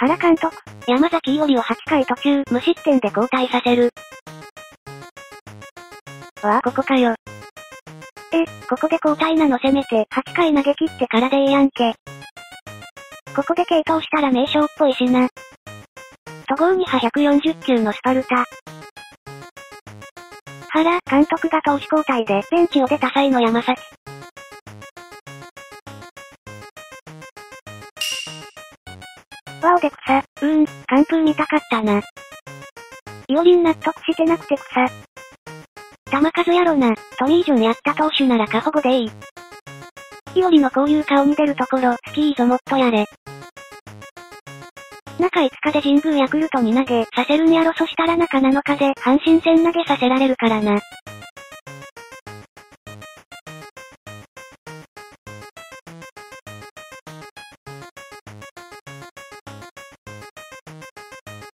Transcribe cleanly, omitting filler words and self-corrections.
原監督、山崎伊織を8回途中無失点で交代させる。ここかよ。ここで交代なのせめて8回投げ切ってからでええやんけ。ここで継投したら名将っぽいしな。戸郷に派140球のスパルタ。原監督が投手交代でベンチを出た際の山崎。ワオで草。完封見たかったな。伊織納得してなくて草。球数やろな、トミージュンやった投手なら過保護でいい。伊織のこういう顔に出るところ、好きいいぞもっとやれ。中5日で神宮ヤクルトに投げさせるんやろそしたら中7日で阪神戦投げさせられるからな。